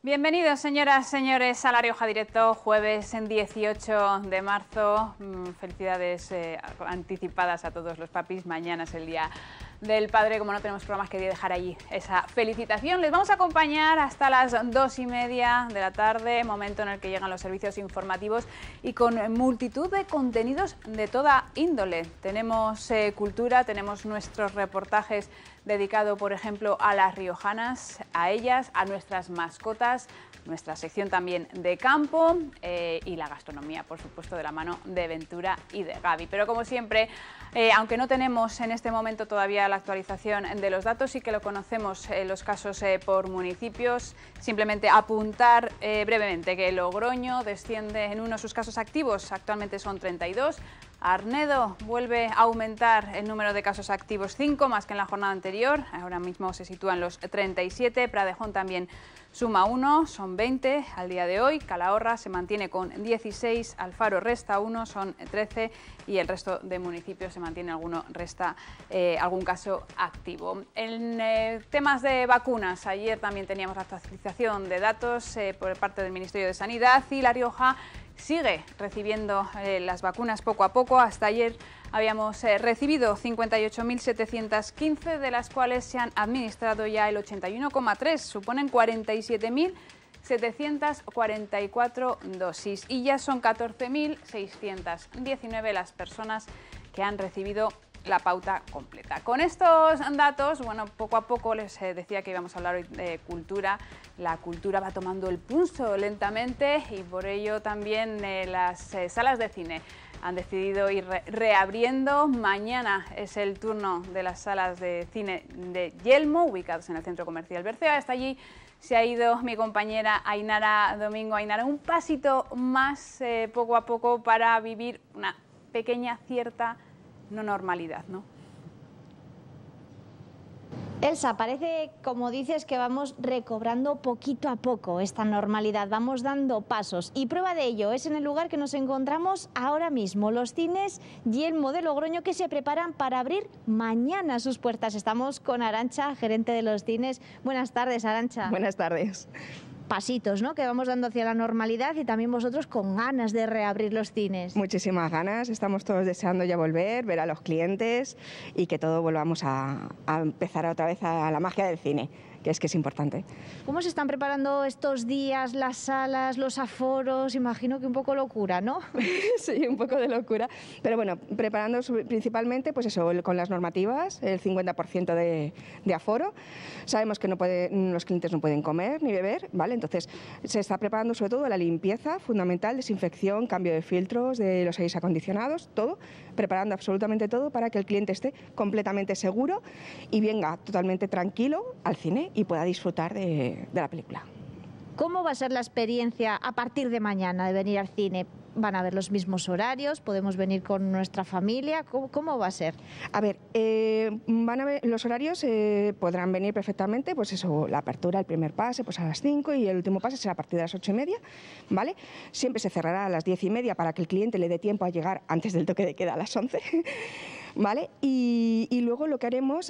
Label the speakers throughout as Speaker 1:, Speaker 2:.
Speaker 1: Bienvenidos, señoras, señores, a La Rioja Directo, jueves en 18 de marzo. Felicidades anticipadas a todos los papis. Mañana es el Día del Padre. Como no tenemos programas, quería dejar allí esa felicitación. Les vamos a acompañar hasta las 2:30 de la tarde, momento en el que llegan los servicios informativos y con multitud de contenidos de toda índole. Tenemos cultura, tenemos nuestros reportajes dedicados, por ejemplo, a las riojanas, a ellas, a nuestras mascotas, nuestra sección también de campo y la gastronomía, por supuesto, de la mano de Ventura y de Gaby. Pero como siempre, aunque no tenemos en este momento todavía la actualización de los datos, sí que lo conocemos los casos por municipios. Simplemente apuntar brevemente que Logroño desciende en uno de sus casos activos, actualmente son 32. Arnedo vuelve a aumentar el número de casos activos, 5 más que en la jornada anterior, ahora mismo se sitúan los 37, Pradejón también suma 1, son 20 al día de hoy, Calahorra se mantiene con 16, Alfaro resta 1, son 13 y el resto de municipios se mantiene alguno, resta algún caso activo. En temas de vacunas, ayer también teníamos la actualización de datos por parte del Ministerio de Sanidad y La Rioja sigue recibiendo las vacunas poco a poco. Hasta ayer habíamos recibido 58.715, de las cuales se han administrado ya el 81,3, suponen 47.744 dosis y ya son 14.619 las personas que han recibido la pauta completa. Con estos datos, bueno, poco a poco les decía que íbamos a hablar hoy de cultura. La cultura va tomando el pulso lentamente y por ello también las salas de cine han decidido ir reabriendo. Mañana es el turno de las salas de cine de Yelmo, ubicados en el Centro Comercial Bercea. Hasta allí se ha ido mi compañera Ainara Domingo. Ainara, un pasito más poco a poco para vivir una pequeña cierta no normalidad, ¿no?
Speaker 2: Elsa, parece, como dices, que vamos recobrando poquito a poco esta normalidad, vamos dando pasos y prueba de ello es en el lugar que nos encontramos ahora mismo, los cines Yelmo de Logroño, que se preparan para abrir mañana sus puertas. Estamos con Arantxa, gerente de los cines. Buenas tardes, Arantxa.
Speaker 3: Buenas tardes.
Speaker 2: Pasitos, ¿no?, que vamos dando hacia la normalidad y también vosotros con ganas de reabrir los cines.
Speaker 3: Muchísimas ganas, estamos todos deseando ya volver, ver a los clientes y que todo volvamos a empezar otra vez a la magia del cine, que es importante.
Speaker 2: ¿Cómo se están preparando estos días las salas, los aforos? Imagino que un poco locura, ¿no?
Speaker 3: Sí, un poco de locura, pero bueno, preparando principalmente pues eso, con las normativas, el 50% de aforo. Sabemos que los clientes no pueden comer ni beber, ¿vale? Entonces se está preparando sobre todo la limpieza fundamental, desinfección, cambio de filtros, de los aires acondicionados, todo, preparando absolutamente todo para que el cliente esté completamente seguro y venga totalmente tranquilo al cine y pueda disfrutar de la película.
Speaker 2: ¿Cómo va a ser la experiencia a partir de mañana de venir al cine? ¿Van a haber los mismos horarios? ¿Podemos venir con nuestra familia? ¿Cómo va a ser?
Speaker 3: A ver, van a ver, los horarios podrán venir perfectamente, pues eso, la apertura, el primer pase pues a las 5 y el último pase será a partir de las 8:30, ¿vale? Siempre se cerrará a las 10:30 para que el cliente le dé tiempo a llegar antes del toque de queda a las 11. ¿Vale? Y luego lo que haremos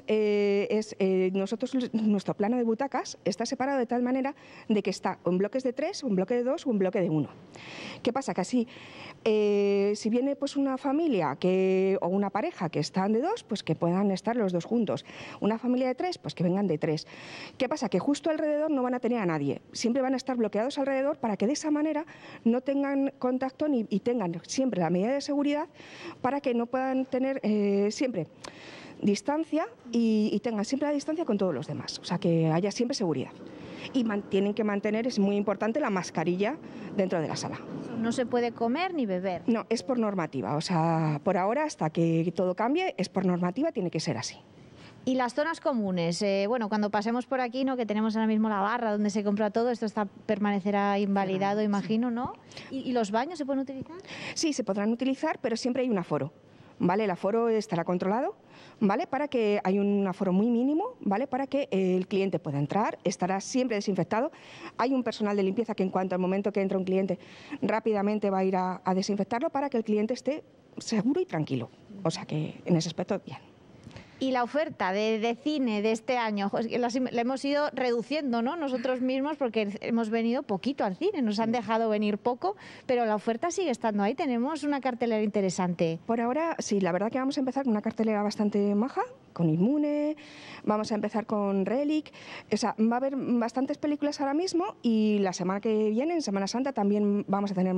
Speaker 3: nuestro plano de butacas está separado de tal manera de que está en bloques de 3, un bloque de 2 o un bloque de 1. ¿Qué pasa? Que así, si viene pues una familia o una pareja que están de 2, pues que puedan estar los dos juntos. Una familia de 3, pues que vengan de 3. ¿Qué pasa? Que justo alrededor no van a tener a nadie. Siempre van a estar bloqueados alrededor para que de esa manera no tengan contacto y tengan siempre la medida de seguridad para que no puedan tener siempre distancia y tengan siempre la distancia con todos los demás, o sea que haya siempre seguridad y tienen que mantener, es muy importante, la mascarilla dentro de la sala.
Speaker 2: No se puede comer ni beber.
Speaker 3: No, es por normativa, o sea, por ahora hasta que todo cambie es por normativa, tiene que ser así.
Speaker 2: Y las zonas comunes, bueno, cuando pasemos por aquí, ¿no?, que tenemos ahora mismo la barra donde se compra todo, esto permanecerá invalidado, imagino, ¿no? ¿Y los baños se pueden utilizar?
Speaker 3: Sí, se podrán utilizar, pero siempre hay un aforo. ¿Vale? El aforo estará controlado, ¿vale? Para que hay un aforo muy mínimo, ¿vale? Para que el cliente pueda entrar, estará siempre desinfectado. Hay un personal de limpieza que en cuanto al momento que entra un cliente rápidamente va a ir a desinfectarlo para que el cliente esté seguro y tranquilo. O sea que en ese aspecto bien.
Speaker 2: Y la oferta de cine de este año, la hemos ido reduciendo, ¿no? Nosotros mismos, porque hemos venido poquito al cine, nos han dejado venir poco, pero la oferta sigue estando ahí. Tenemos una cartelera interesante.
Speaker 3: Por ahora, sí, la verdad que vamos a empezar con una cartelera bastante maja, con Inmune, vamos a empezar con Relic. O sea, va a haber bastantes películas ahora mismo y la semana que viene, en Semana Santa, también vamos a tener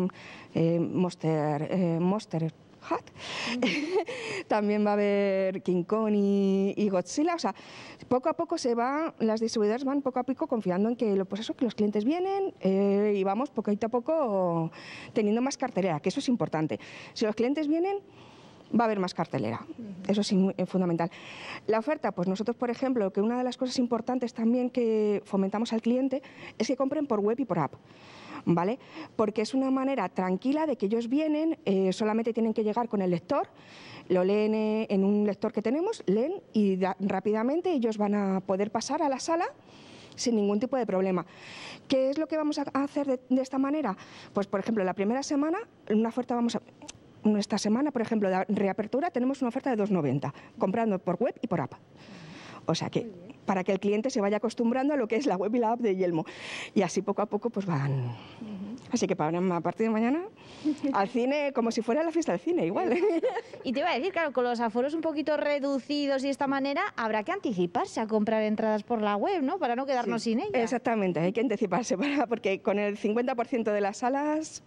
Speaker 3: Monster Hut. También va a haber King Kong y Godzilla. O sea, poco a poco las distribuidoras van poco a poco confiando en que, pues eso, que los clientes vienen y vamos poquito a poco teniendo más cartelera, que eso es importante. Si los clientes vienen, va a haber más cartelera. Eso es fundamental. La oferta, pues nosotros, por ejemplo, que una de las cosas importantes también que fomentamos al cliente es que compren por web y por app. ¿Vale? Porque es una manera tranquila de que ellos vienen, solamente tienen que llegar con el lector, lo leen en un lector que tenemos, leen y rápidamente ellos van a poder pasar a la sala sin ningún tipo de problema. ¿Qué es lo que vamos a hacer de esta manera? Pues, por ejemplo, la primera semana, una oferta esta semana, por ejemplo, de reapertura, tenemos una oferta de 2,90, comprando por web y por app. O sea que, para que el cliente se vaya acostumbrando a lo que es la web y la app de Yelmo. Y así poco a poco pues van. Así que a partir de mañana al cine, como si fuera la fiesta del cine, igual.
Speaker 2: Y te iba a decir, claro, con los aforos un poquito reducidos y de esta manera, habrá que anticiparse a comprar entradas por la web, ¿no? Para no quedarnos sin ellas.
Speaker 3: Exactamente, hay que anticiparse, porque con el 50% de las salas,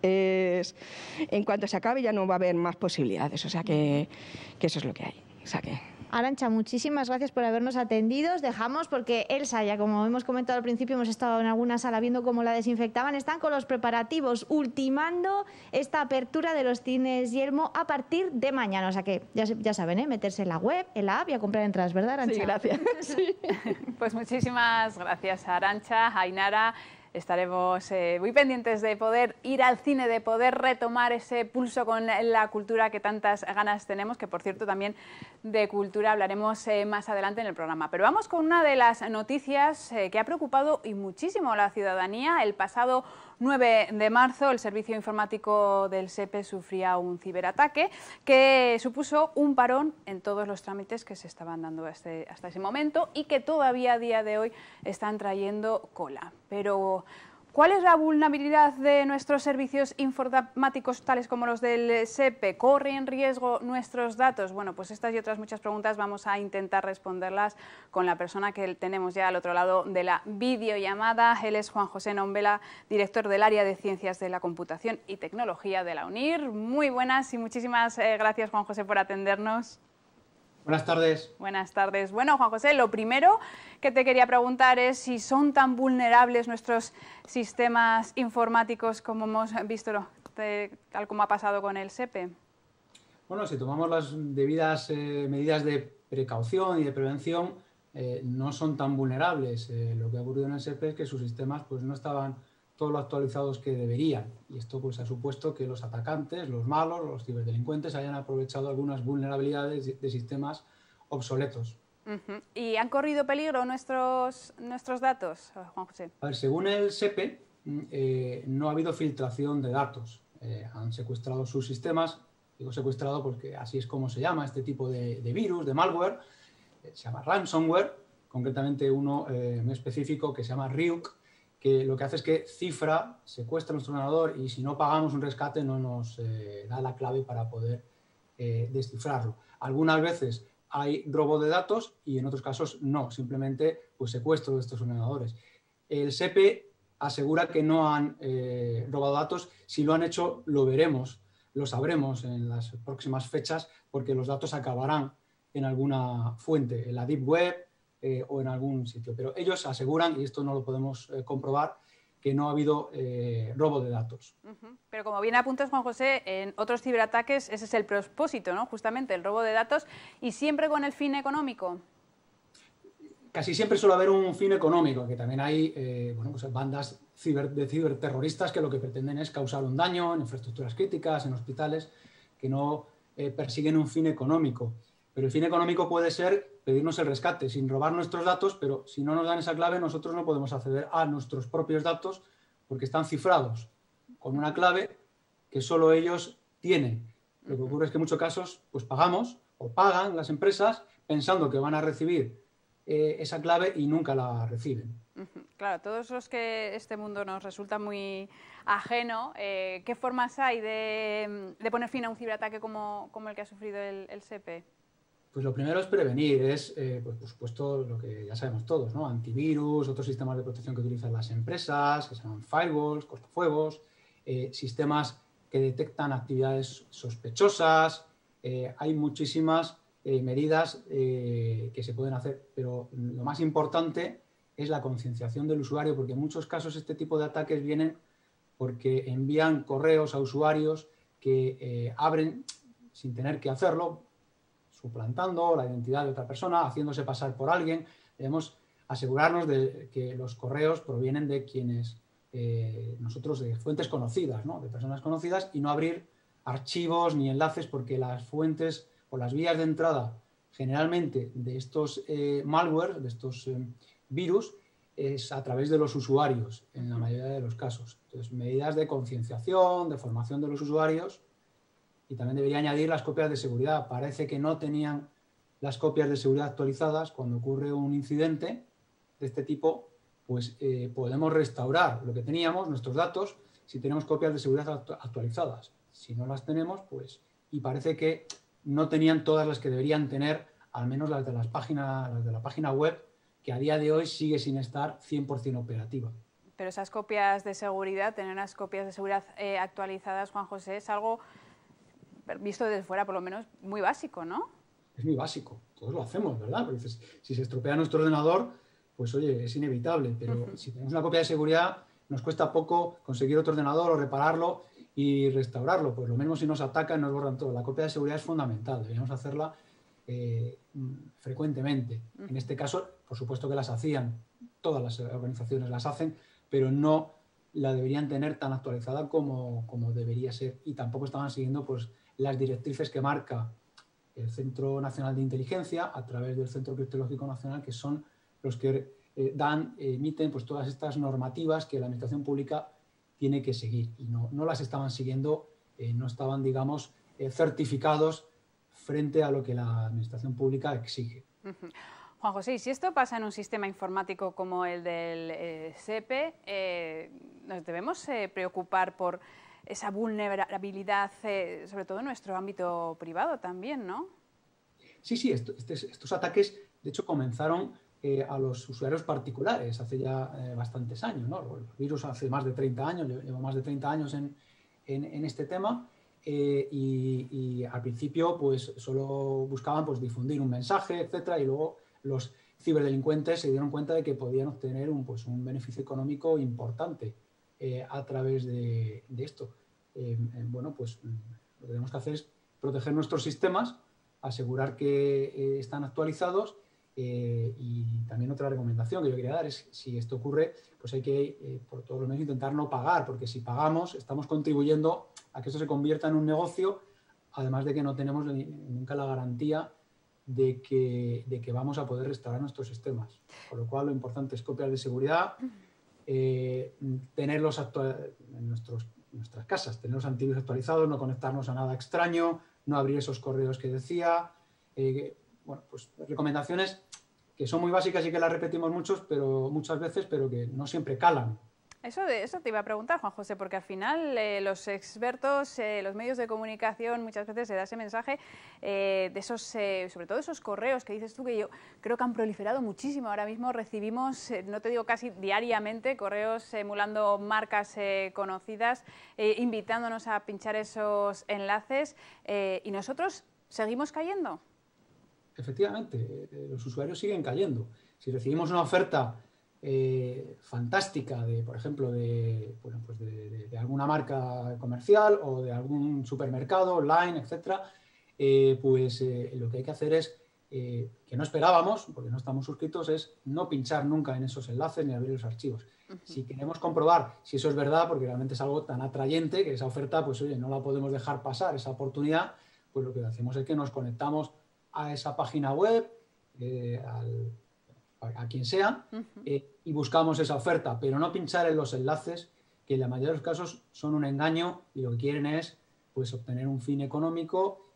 Speaker 3: en cuanto se acabe ya no va a haber más posibilidades. O sea que eso es lo que hay. O sea que...
Speaker 2: Arantxa, muchísimas gracias por habernos atendido. Dejamos porque Elsa, ya como hemos comentado al principio, hemos estado en alguna sala viendo cómo la desinfectaban. Están con los preparativos, ultimando esta apertura de los cines Yelmo a partir de mañana. O sea que ya saben, meterse en la web, en la app y a comprar entradas, ¿verdad, Arantxa?
Speaker 3: Sí, gracias. Sí.
Speaker 1: Pues muchísimas gracias, Arantxa, Ainara. Estaremos muy pendientes de poder ir al cine, de poder retomar ese pulso con la cultura que tantas ganas tenemos, que por cierto también de cultura hablaremos más adelante en el programa. Pero vamos con una de las noticias que ha preocupado y muchísimo a la ciudadanía. El pasado 9 de marzo el servicio informático del SEPE sufría un ciberataque que supuso un parón en todos los trámites que se estaban dando hasta ese momento y que todavía a día de hoy están trayendo cola. Pero ¿cuál es la vulnerabilidad de nuestros servicios informáticos tales como los del SEPE? ¿Corren riesgo nuestros datos? Bueno, pues estas y otras muchas preguntas vamos a intentar responderlas con la persona que tenemos ya al otro lado de la videollamada. Él es Juan José Nombela, director del área de Ciencias de la Computación y Tecnología de la UNIR. Muy buenas y muchísimas gracias, Juan José, por atendernos.
Speaker 4: Buenas tardes.
Speaker 1: Buenas tardes. Bueno, Juan José, lo primero que te quería preguntar es si son tan vulnerables nuestros sistemas informáticos como hemos visto, tal como ha pasado con el SEPE.
Speaker 4: Bueno, si tomamos las debidas medidas de precaución y de prevención, no son tan vulnerables. Lo que ha ocurrido en el SEPE es que sus sistemas pues, no estaban todos lo actualizados que deberían. Y esto pues, ha supuesto que los atacantes, los malos, los ciberdelincuentes hayan aprovechado algunas vulnerabilidades de sistemas obsoletos.
Speaker 1: ¿Y han corrido peligro nuestros datos, Juan José?
Speaker 4: A ver, según el SEPE, no ha habido filtración de datos. Han secuestrado sus sistemas. Digo secuestrado porque así es como se llama este tipo de virus, de malware. Se llama ransomware, concretamente uno muy específico que se llama Ryuk, que lo que hace es que cifra, secuestra nuestro ordenador y si no pagamos un rescate no nos da la clave para poder descifrarlo. Algunas veces hay robo de datos y en otros casos no, simplemente pues, secuestro de estos ordenadores. El SEPE asegura que no han robado datos. Si lo han hecho, lo veremos, lo sabremos en las próximas fechas porque los datos acabarán en alguna fuente, en la Deep Web, o en algún sitio. Pero ellos aseguran, y esto no lo podemos comprobar, que no ha habido robo de datos.
Speaker 1: Pero como bien apuntas, Juan José, en otros ciberataques ese es el propósito, ¿no? Justamente el robo de datos y siempre con el fin económico.
Speaker 4: Casi siempre suele haber un fin económico, que también hay bueno, pues bandas de ciberterroristas que lo que pretenden es causar un daño en infraestructuras críticas, en hospitales, que no persiguen un fin económico. Pero el fin económico puede ser pedirnos el rescate sin robar nuestros datos, pero si no nos dan esa clave nosotros no podemos acceder a nuestros propios datos porque están cifrados con una clave que solo ellos tienen. Lo que ocurre es que en muchos casos pues pagamos o pagan las empresas pensando que van a recibir esa clave y nunca la reciben.
Speaker 1: Claro, todos los que este mundo nos resulta muy ajeno, ¿qué formas hay de poner fin a un ciberataque como el que ha sufrido el SEPE?
Speaker 4: Pues lo primero es prevenir, pues por supuesto lo que ya sabemos todos, ¿no? Antivirus, otros sistemas de protección que utilizan las empresas, que se llaman firewalls, cortafuegos, sistemas que detectan actividades sospechosas. Hay muchísimas medidas que se pueden hacer, pero lo más importante es la concienciación del usuario, porque en muchos casos este tipo de ataques vienen porque envían correos a usuarios que abren sin tener que hacerlo, suplantando la identidad de otra persona, haciéndose pasar por alguien. Debemos asegurarnos de que los correos provienen de quienes nosotros, de fuentes conocidas, ¿no? De personas conocidas, y no abrir archivos ni enlaces, porque las fuentes o las vías de entrada generalmente de estos malware, de estos virus, es a través de los usuarios en la mayoría de los casos. Entonces, medidas de concienciación, de formación de los usuarios. Y también debería añadir las copias de seguridad. Parece que no tenían las copias de seguridad actualizadas. Cuando ocurre un incidente de este tipo, pues podemos restaurar lo que teníamos, nuestros datos, si tenemos copias de seguridad actualizadas. Si no las tenemos, pues... Y parece que no tenían todas las que deberían tener, al menos las de la página web, que a día de hoy sigue sin estar 100% operativa.
Speaker 1: Pero esas copias de seguridad, tener las copias de seguridad actualizadas, Juan José, es algo... visto desde fuera, por lo menos, muy básico, ¿no?
Speaker 4: Es muy básico. Todos lo hacemos, ¿verdad? Porque si se estropea nuestro ordenador, pues oye, es inevitable. Pero si tenemos una copia de seguridad, nos cuesta poco conseguir otro ordenador o repararlo y restaurarlo. Pues lo mismo si nos atacan, nos borran todo. La copia de seguridad es fundamental. Deberíamos hacerla frecuentemente. En este caso, por supuesto que las hacían. Todas las organizaciones las hacen, pero no la deberían tener tan actualizada como debería ser. Y tampoco estaban siguiendo, pues, las directrices que marca el Centro Nacional de Inteligencia a través del Centro Criptológico Nacional, que son los que emiten pues, todas estas normativas que la administración pública tiene que seguir. Y no las estaban siguiendo, no estaban, digamos, certificados frente a lo que la administración pública exige.
Speaker 1: Juan José, y si esto pasa en un sistema informático como el del SEPE, ¿nos debemos preocupar por esa vulnerabilidad, sobre todo en nuestro ámbito privado también, ¿no?
Speaker 4: Sí, estos ataques, de hecho, comenzaron a los usuarios particulares hace ya bastantes años, ¿no? Los virus hace más de 30 años, llevo más de 30 años en este tema, y al principio pues solo buscaban pues, difundir un mensaje, etcétera, y luego los ciberdelincuentes se dieron cuenta de que podían obtener un beneficio económico importante a través de esto. Bueno, pues lo que tenemos que hacer es proteger nuestros sistemas, asegurar que están actualizados, y también otra recomendación que yo quería dar es, si esto ocurre, pues hay que, por todos los medios, intentar no pagar, porque si pagamos estamos contribuyendo a que esto se convierta en un negocio, además de que no tenemos nunca la garantía de que vamos a poder restaurar nuestros sistemas. Con lo cual, lo importante es copias de seguridad, tenerlos en nuestras casas, tener los antivirus actualizados, no conectarnos a nada extraño, no abrir esos correos que decía. Bueno, pues recomendaciones que son muy básicas y que las repetimos muchas veces, pero que no siempre calan.
Speaker 1: Eso te iba a preguntar, Juan José, porque al final los expertos, los medios de comunicación, muchas veces se da ese mensaje de esos, sobre todo esos correos que dices tú, que yo creo que han proliferado muchísimo. Ahora mismo recibimos, no te digo casi diariamente, correos emulando marcas conocidas, invitándonos a pinchar esos enlaces, y nosotros seguimos cayendo.
Speaker 4: Efectivamente, los usuarios siguen cayendo. Si recibimos una oferta fantástica, por ejemplo, de alguna marca comercial o de algún supermercado online, etcétera, lo que hay que hacer es, que no esperábamos, porque no estamos suscritos, es no pinchar nunca en esos enlaces ni abrir los archivos. Si queremos comprobar si eso es verdad, porque realmente es algo tan atrayente que esa oferta, pues oye, no la podemos dejar pasar, esa oportunidad, pues lo que hacemos es que nos conectamos a esa página web, a quien sea, y buscamos esa oferta, pero no pinchar en los enlaces, que en la mayoría de los casos son un engaño y lo que quieren es pues, obtener un fin económico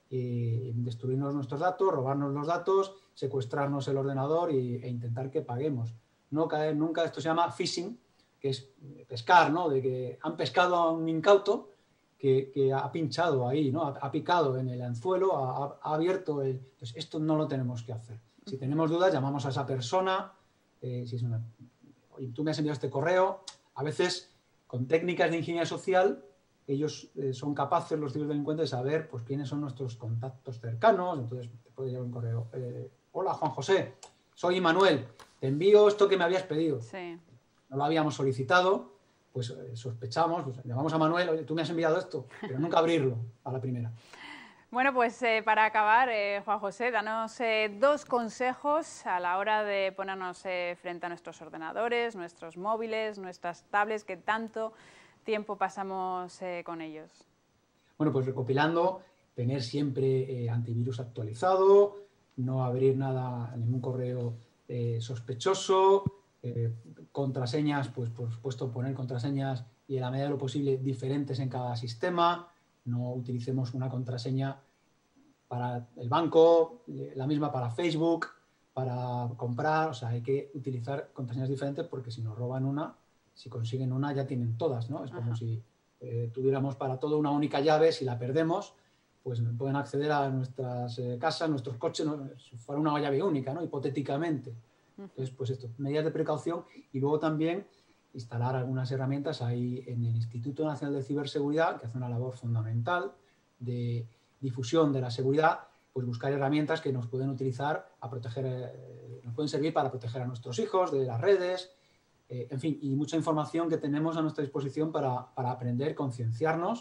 Speaker 4: destruirnos nuestros datos, robarnos los datos, secuestrarnos el ordenador e intentar que paguemos. No caer nunca, esto se llama phishing, que es pescar, ¿no? De que han pescado a un incauto que ha pinchado ahí, ¿no? Ha picado en el anzuelo, ha abierto el... Entonces, esto no lo tenemos que hacer. Si tenemos dudas, llamamos a esa persona. Si es una... Oye, tú me has enviado este correo. A veces, con técnicas de ingeniería social, ellos son capaces, los ciberdelincuentes, de saber pues, quiénes son nuestros contactos cercanos. Entonces, te puede llegar un correo. Hola, Juan José, soy Manuel. Te envío esto que me habías pedido.
Speaker 1: Sí.
Speaker 4: No lo habíamos solicitado, pues sospechamos, pues, llamamos a Manuel, oye, tú me has enviado esto, pero nunca abrirlo a la primera.
Speaker 1: Bueno, pues para acabar, Juan José, danos 2 consejos a la hora de ponernos frente a nuestros ordenadores, nuestros móviles, nuestras tablets, que tanto tiempo pasamos con ellos.
Speaker 4: Bueno, pues recopilando, tener siempre antivirus actualizado, no abrir nada, ningún correo sospechoso, contraseñas, pues por supuesto poner contraseñas y en la medida de lo posible diferentes en cada sistema. No utilicemos una contraseña para el banco, la misma para Facebook, para comprar. O sea, hay que utilizar contraseñas diferentes porque si nos roban una, si consiguen una, ya tienen todas, ¿no? Es como si tuviéramos para todo una única llave. Si la perdemos, pues pueden acceder a nuestras casas, nuestros coches, ¿no? Si fuera una llave única, ¿no? Hipotéticamente. Entonces, pues esto, medidas de precaución y luego también instalar algunas herramientas ahí en el Instituto Nacional de Ciberseguridad, que hace una labor fundamental de difusión de la seguridad, pues buscar herramientas que nos pueden utilizar a proteger, nos pueden servir para proteger a nuestros hijos de las redes, en fin, y mucha información que tenemos a nuestra disposición para aprender, concienciarnos,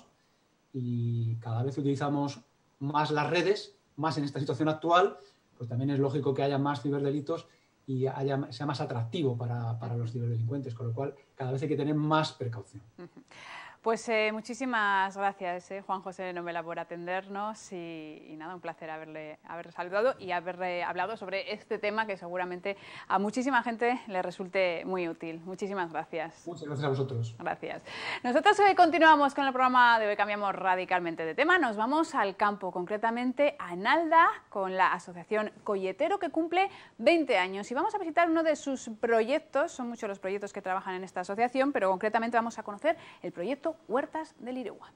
Speaker 4: y cada vez utilizamos más las redes, más en esta situación actual, pues también es lógico que haya más ciberdelitos y sea más atractivo para los ciberdelincuentes, con lo cual cada vez hay que tener más precaución.
Speaker 1: Pues muchísimas gracias, Juan José Nomela, por atendernos y nada, un placer haber saludado y haber hablado sobre este tema que seguramente a muchísima gente le resulte muy útil. Muchísimas gracias.
Speaker 4: Muchas gracias a vosotros.
Speaker 1: Gracias. Nosotros continuamos con el programa de hoy, cambiamos radicalmente de tema, nos vamos al campo, concretamente a Nalda, con la asociación Colletero, que cumple 20 años y vamos a visitar uno de sus proyectos. Son muchos los proyectos que trabajan en esta asociación, pero concretamente vamos a conocer el proyecto Huertas del Liregua.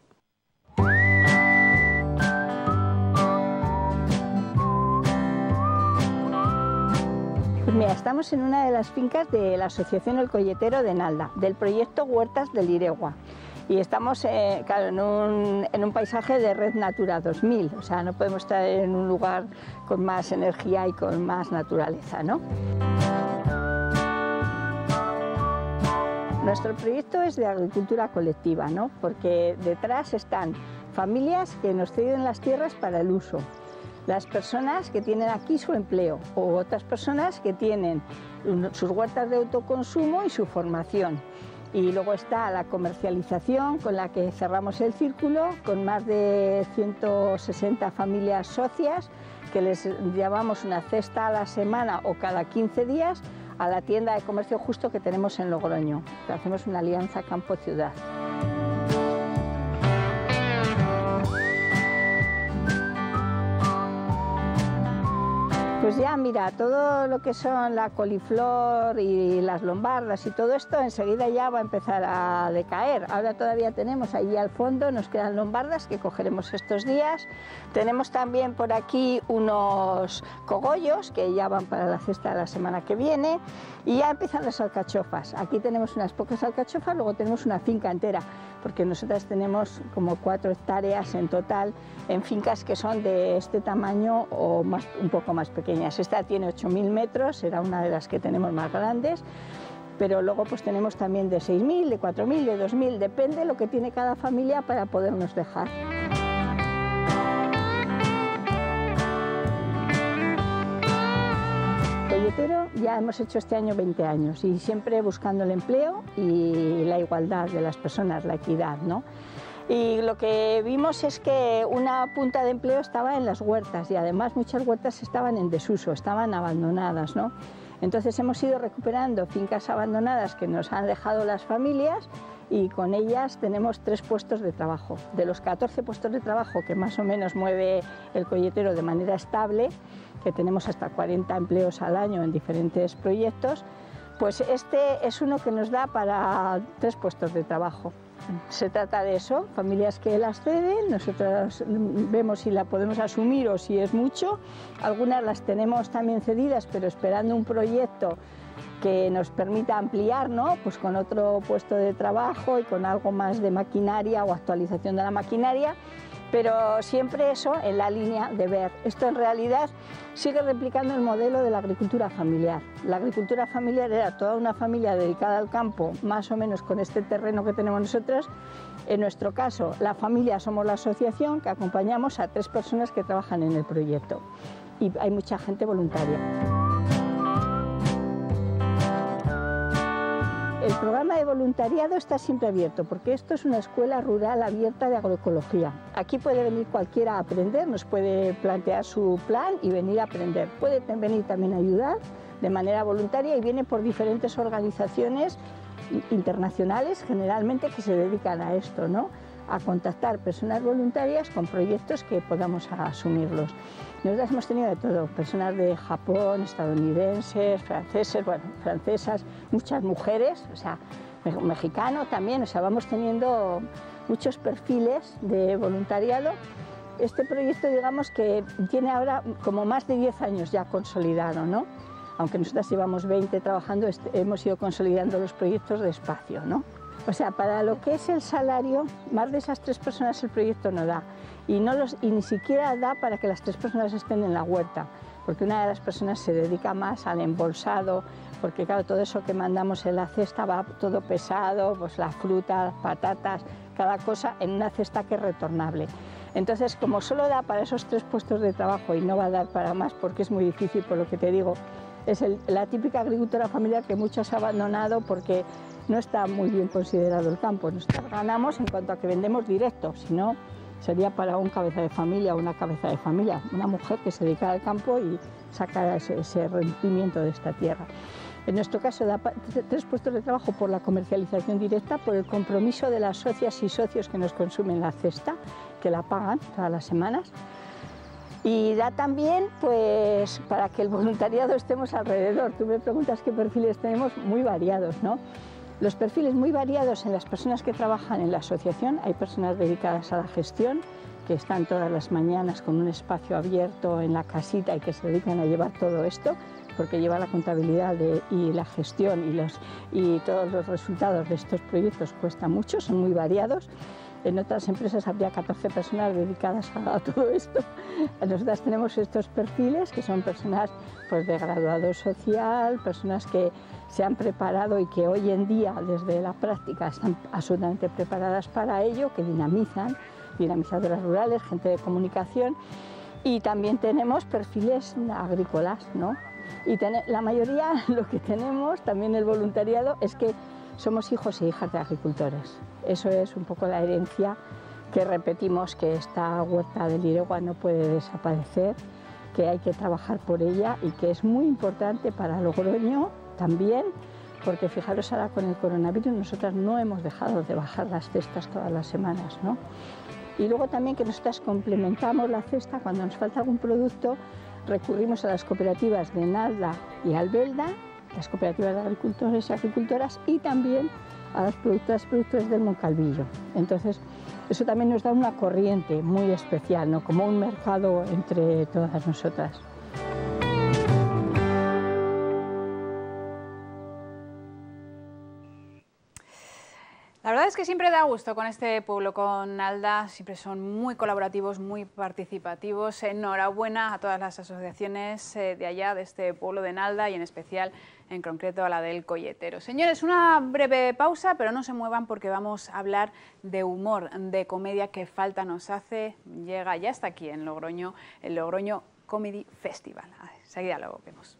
Speaker 5: Pues mira, estamos en una de las fincas de la Asociación El Colletero de Nalda, del proyecto Huertas del Liregua. Y estamos claro, en un paisaje de Red Natura 2000, o sea, no podemos estar en un lugar con más energía y con más naturaleza, ¿no? Nuestro proyecto es de agricultura colectiva, ¿no? Porque detrás están familias que nos ceden las tierras para el uso, las personas que tienen aquí su empleo o otras personas que tienen sus huertas de autoconsumo y su formación. Y luego está la comercialización con la que cerramos el círculo con más de 160 familias socias que les llevamos una cesta a la semana o cada 15 días a la tienda de comercio justo que tenemos en Logroño, que hacemos una alianza campo-ciudad. Pues ya mira, todo lo que son la coliflor y las lombardas y todo esto enseguida ya va a empezar a decaer. Ahora todavía tenemos allí al fondo, nos quedan lombardas que cogeremos estos días. Tenemos también por aquí unos cogollos que ya van para la cesta de la semana que viene y ya empiezan las alcachofas. Aquí tenemos unas pocas alcachofas, luego tenemos una finca entera, porque nosotras tenemos como 4 hectáreas en total en fincas que son de este tamaño o más, un poco más pequeñas. Esta tiene 8.000 metros, será una de las que tenemos más grandes, pero luego pues tenemos también de 6.000, de 4.000, de 2.000, depende de lo que tiene cada familia para podernos dejar. Colletero ya hemos hecho este año 20 años y siempre buscando el empleo y la igualdad de las personas, la equidad, ¿no? Y lo que vimos es que una punta de empleo estaba en las huertas y además muchas huertas estaban en desuso, estaban abandonadas, ¿no? Entonces hemos ido recuperando fincas abandonadas que nos han dejado las familias y con ellas tenemos 3 puestos de trabajo. De los 14 puestos de trabajo que más o menos mueve el colletero de manera estable, que tenemos hasta 40 empleos al año en diferentes proyectos, pues este es uno que nos da para 3 puestos de trabajo. Se trata de eso, familias que las ceden, nosotros vemos si la podemos asumir o si es mucho. Algunas las tenemos también cedidas, pero esperando un proyecto que nos permita ampliar, ¿no? Pues con otro puesto de trabajo y con algo más de maquinaria o actualización de la maquinaria, pero siempre eso en la línea de ver. Esto en realidad sigue replicando el modelo de la agricultura familiar. La agricultura familiar era toda una familia dedicada al campo, más o menos con este terreno que tenemos nosotros. En nuestro caso, la familia somos la asociación que acompañamos a 3 personas que trabajan en el proyecto y hay mucha gente voluntaria. El programa de voluntariado está siempre abierto porque esto es una escuela rural abierta de agroecología. Aquí puede venir cualquiera a aprender, nos puede plantear su plan y venir a aprender. Puede venir también a ayudar de manera voluntaria y viene por diferentes organizaciones internacionales generalmente que se dedican a esto, ¿no? A contactar personas voluntarias con proyectos que podamos asumirlos. Nosotros hemos tenido de todo, personas de Japón, estadounidenses, franceses, bueno, francesas, muchas mujeres, o sea, mexicano también, o sea, vamos teniendo muchos perfiles de voluntariado. Este proyecto, digamos que tiene ahora como más de 10 años ya consolidado, ¿no? Aunque nosotras llevamos 20 trabajando, hemos ido consolidando los proyectos despacio, ¿no? O sea, para lo que es el salario, más de esas 3 personas el proyecto no da. Y ni siquiera da para que las 3 personas estén en la huerta, porque una de las personas se dedica más al embolsado, porque claro, todo eso que mandamos en la cesta va todo pesado, pues la fruta, las patatas, cada cosa en una cesta que es retornable. Entonces, como solo da para esos 3 puestos de trabajo y no va a dar para más porque es muy difícil, por lo que te digo, es la típica agricultura familiar que muchos han abandonado porque no está muy bien considerado el campo. Nosotros ganamos en cuanto a que vendemos directo, si no sería para un cabeza de familia o una cabeza de familia, una mujer que se dedica al campo y saca ese rendimiento de esta tierra. En nuestro caso da 3 puestos de trabajo por la comercialización directa, por el compromiso de las socias y socios que nos consumen la cesta, que la pagan todas las semanas. Y da también, pues, para que el voluntariado estemos alrededor. Tú me preguntas qué perfiles tenemos, muy variados, ¿no? Los perfiles muy variados en las personas que trabajan en la asociación. Hay personas dedicadas a la gestión, que están todas las mañanas con un espacio abierto en la casita y que se dedican a llevar todo esto, porque llevar la contabilidad y la gestión y todos los resultados de estos proyectos cuesta mucho, son muy variados. En otras empresas habría 14 personas dedicadas a todo esto. Nosotras tenemos estos perfiles que son personas pues, de graduado social, personas que se han preparado y que hoy en día desde la práctica están absolutamente preparadas para ello, que dinamizadoras rurales, gente de comunicación, y también tenemos perfiles agrícolas, ¿no? Y la mayoría, lo que tenemos, también el voluntariado, es que somos hijos e hijas de agricultores. Eso es un poco la herencia que repetimos, que esta huerta de Liregua no puede desaparecer, que hay que trabajar por ella y que es muy importante para Logroño también, porque fijaros ahora con el coronavirus nosotras no hemos dejado de bajar las cestas todas las semanas, ¿no? Y luego también que nosotras complementamos la cesta cuando nos falta algún producto, recurrimos a las cooperativas de Nalda y Albelda, las cooperativas de agricultores y agricultoras, y también a las productores del Moncalvillo. Entonces, eso también nos da una corriente muy especial, ¿no? Como un mercado entre todas nosotras.
Speaker 1: La verdad es que siempre da gusto con este pueblo, con Nalda, siempre son muy colaborativos, muy participativos. Enhorabuena a todas las asociaciones de allá, de este pueblo de Nalda y en especial, en concreto, a la del Colletero. Señores, una breve pausa, pero no se muevan porque vamos a hablar de humor, de comedia que falta nos hace. Llega ya hasta aquí en Logroño, el Logroño Comedy Festival. Enseguida lo vemos.